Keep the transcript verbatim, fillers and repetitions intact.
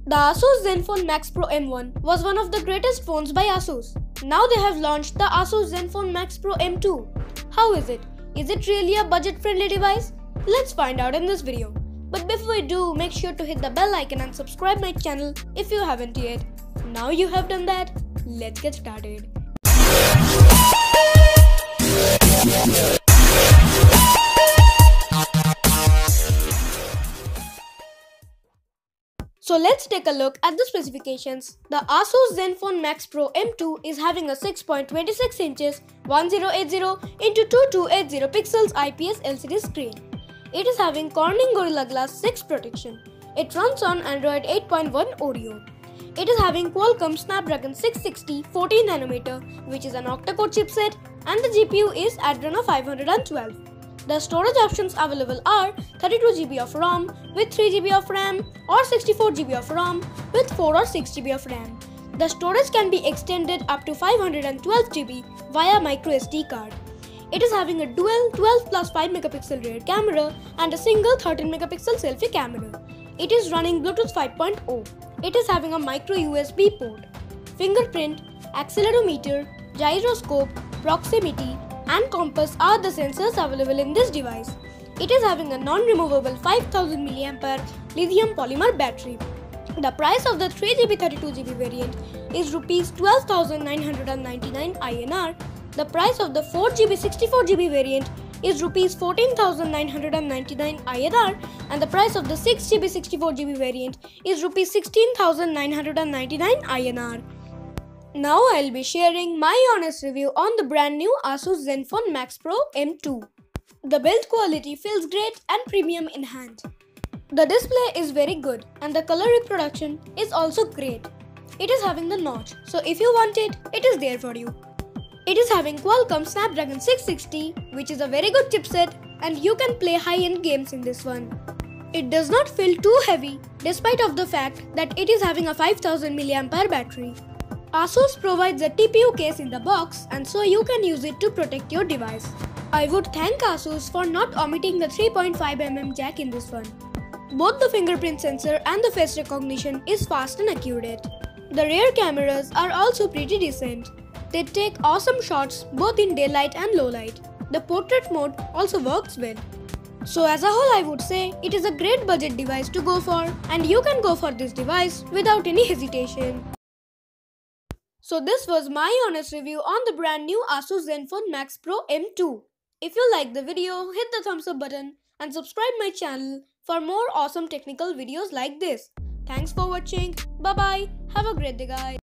The Asus Zenfone Max Pro M one was one of the greatest phones by Asus. Now they have launched the Asus Zenfone Max Pro M two. How is it? Is it really a budget-friendly device? Let's find out in this video. But before we do, make sure to hit the bell icon and subscribe my channel if you haven't yet. Now you have done that, let's get started. So let's take a look at the specifications. The Asus Zenfone Max Pro M two is having a six point two six inches ten eighty into twenty-two eighty pixels I P S L C D screen. It is having Corning Gorilla Glass six protection. It runs on Android eight point one Oreo. It is having Qualcomm Snapdragon six sixty fourteen nanometer, which is an octa-core chipset, and the G P U is Adreno five twelve. The storage options available are thirty-two gigabytes of ROM with three gigabytes of RAM or sixty-four gigabytes of ROM with four or six gigabytes of RAM. The storage can be extended up to five hundred twelve gigabytes via microSD card. It is having a dual twelve plus five megapixel rear camera and a single thirteen megapixel selfie camera. It is running Bluetooth five point oh. It is having a micro U S B port, fingerprint, accelerometer, gyroscope, proximity, and compass are the sensors available in this device. It is having a non-removable five thousand milliamp hour lithium polymer battery. The price of the three gigabyte thirty-two gigabyte variant is rupees twelve thousand nine hundred ninety-nine I N R. The price of the four gigabyte sixty-four gigabyte variant is rupees fourteen thousand nine hundred ninety-nine I N R, and the price of the six gigabyte sixty-four gigabyte variant is rupees sixteen thousand nine hundred ninety-nine I N R. Now I'll be sharing my honest review on the brand new Asus Zenfone Max Pro M two. The build quality feels great and premium in hand. The display is very good and the color reproduction is also great. It is having the notch, so if you want it, it is there for you. It is having Qualcomm Snapdragon six sixty, which is a very good chipset, and you can play high-end games in this one. It does not feel too heavy despite of the fact that it is having a five thousand milliamp hour battery. Asus provides a T P U case in the box, and so you can use it to protect your device. I would thank Asus for not omitting the three point five millimeter jack in this one. Both the fingerprint sensor and the face recognition is fast and accurate. The rear cameras are also pretty decent. They take awesome shots both in daylight and low light. The portrait mode also works well. So as a whole, I would say it is a great budget device to go for, and you can go for this device without any hesitation. So this was my honest review on the brand new Asus Zenfone Max Pro M two. If you like the video, hit the thumbs up button and subscribe my channel for more awesome technical videos like this. Thanks for watching. Bye bye. Have a great day, guys.